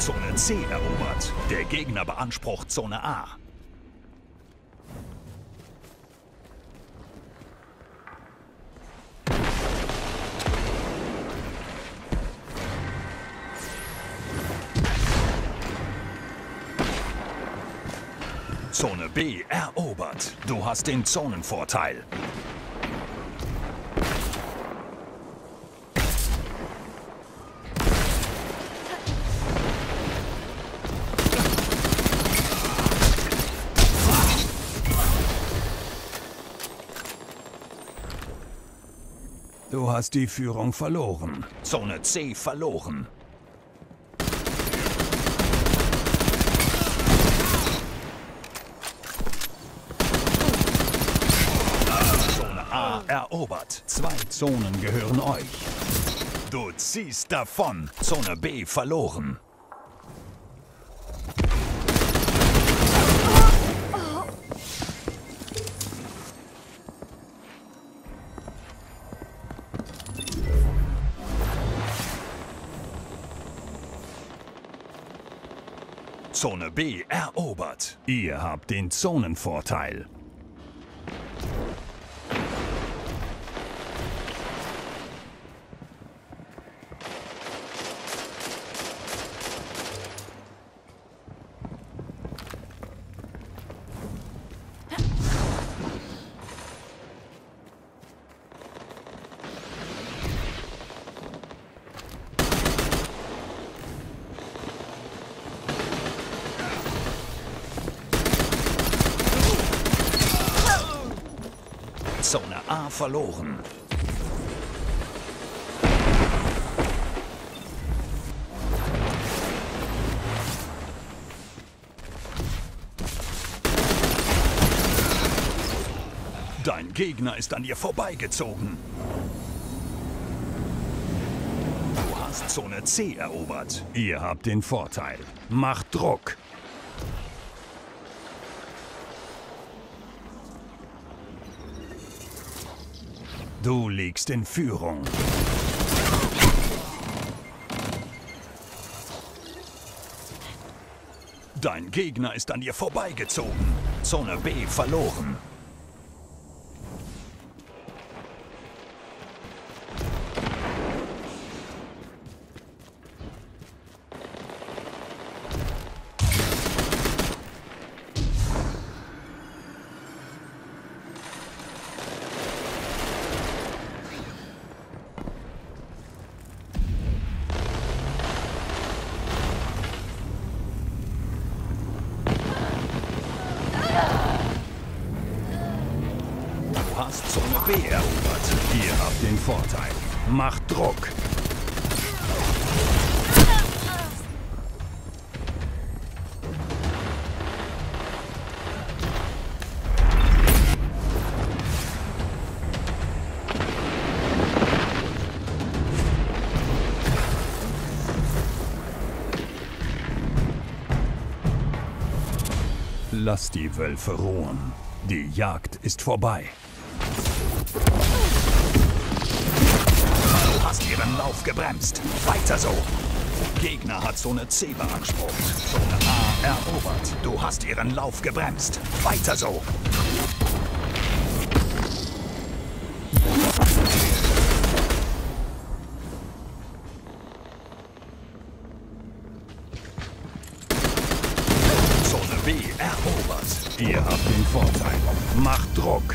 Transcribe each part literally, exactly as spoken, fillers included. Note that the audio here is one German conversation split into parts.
Zone C erobert. Der Gegner beansprucht Zone A. Zone B erobert. Du hast den Zonenvorteil. Du hast die Führung verloren. Zone C verloren. Zone A erobert. Zwei Zonen gehören euch. Du ziehst davon. Zone B verloren. Zone B erobert. Ihr habt den Zonenvorteil. Zone A verloren. Dein Gegner ist an dir vorbeigezogen. Du hast Zone C erobert. Ihr habt den Vorteil. Macht Druck. Du liegst in Führung. Dein Gegner ist an dir vorbeigezogen. Zone B verloren. Du hast Zone B erobert. Ihr habt den Vorteil. Macht Druck. Lass die Wölfe ruhen. Die Jagd ist vorbei. Du hast ihren Lauf gebremst. Weiter so. Gegner hat Zone C beansprucht. Zone A erobert. Du hast ihren Lauf gebremst. Weiter so. Zone B erobert. Ihr habt den Vorteil. Macht Druck.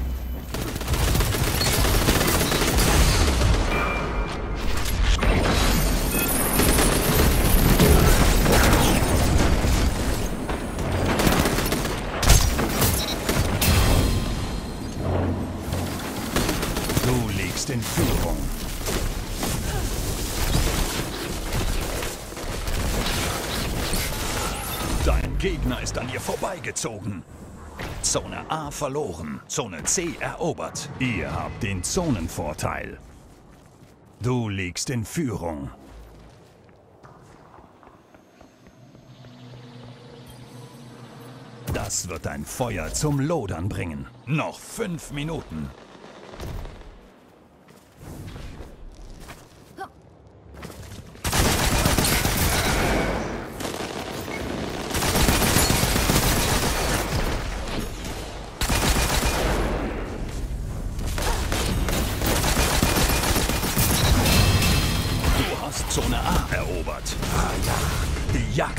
Du liegst in Führung. Dein Gegner ist an dir vorbeigezogen. Zone A verloren. Zone C erobert. Ihr habt den Zonenvorteil. Du liegst in Führung. Das wird dein Feuer zum Lodern bringen. Noch fünf Minuten.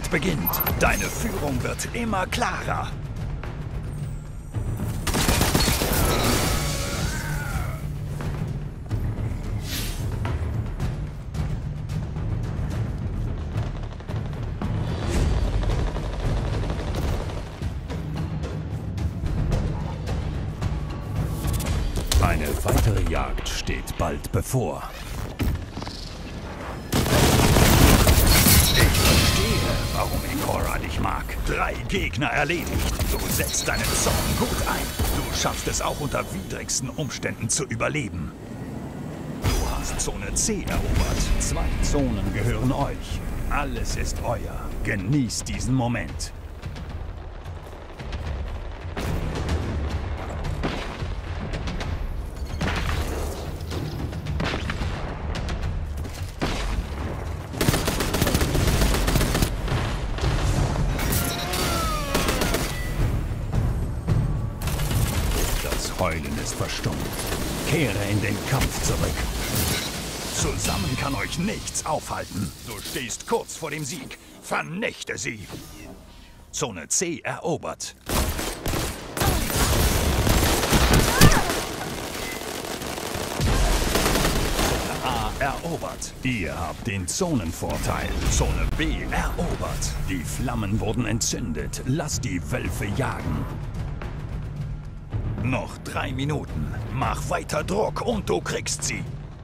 Jagd beginnt. Deine Führung wird immer klarer. Eine weitere Jagd steht bald bevor. Ich verstehe, warum Ikora dich mag. Drei Gegner erledigt. Du setzt deinen Zorn gut ein. Du schaffst es auch unter widrigsten Umständen zu überleben. Du hast Zone C erobert. Zwei Zonen gehören euch. Alles ist euer. Genießt diesen Moment. Heulen ist verstummt. Kehre in den Kampf zurück. Zusammen kann euch nichts aufhalten. Du stehst kurz vor dem Sieg. Vernichte sie. Zone C erobert. Zone A erobert. Ihr habt den Zonenvorteil. Zone B erobert. Die Flammen wurden entzündet. Lasst die Wölfe jagen. Noch drei Minuten. Mach weiter Druck und du kriegst sie.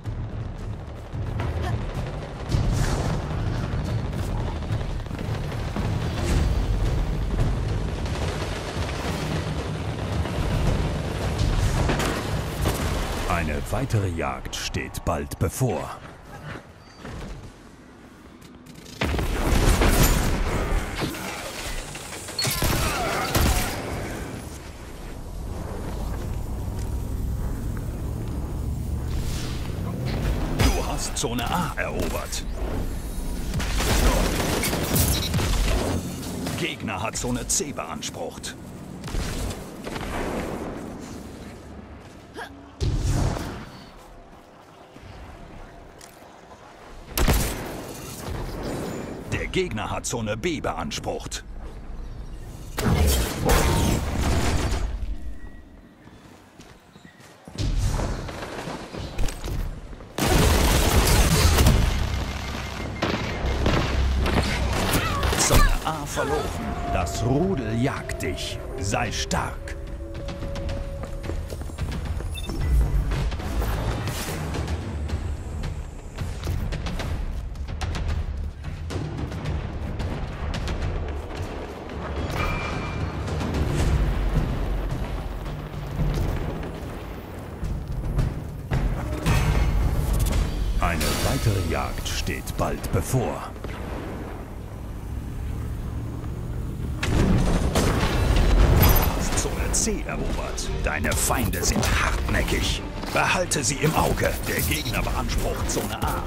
Eine weitere Jagd steht bald bevor. Zone A erobert. Gegner hat Zone C beansprucht. Der Gegner hat Zone B beansprucht. A verloren. Das Rudel jagt dich. Sei stark. Eine weitere Jagd steht bald bevor. C erobert. Deine Feinde sind hartnäckig. Behalte sie im Auge. Der Gegner beansprucht Zone A.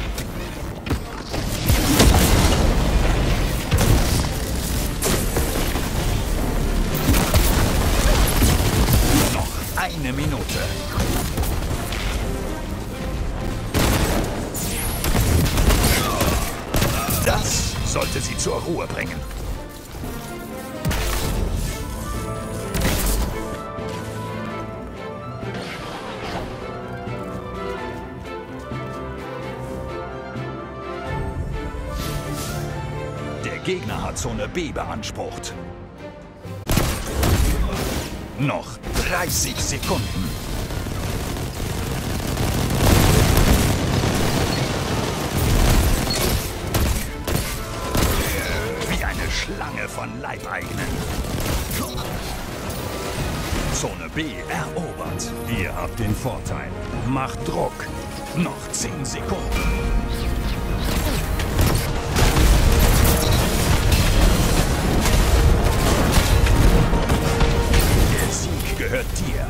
Noch eine Minute. Das sollte sie zur Ruhe bringen. Der Gegner hat Zone B beansprucht. Noch dreißig Sekunden. Wie eine Schlange von Leibeigenen. Zone B erobert. Ihr habt den Vorteil. Macht Druck. Noch zehn Sekunden. Gehört dir.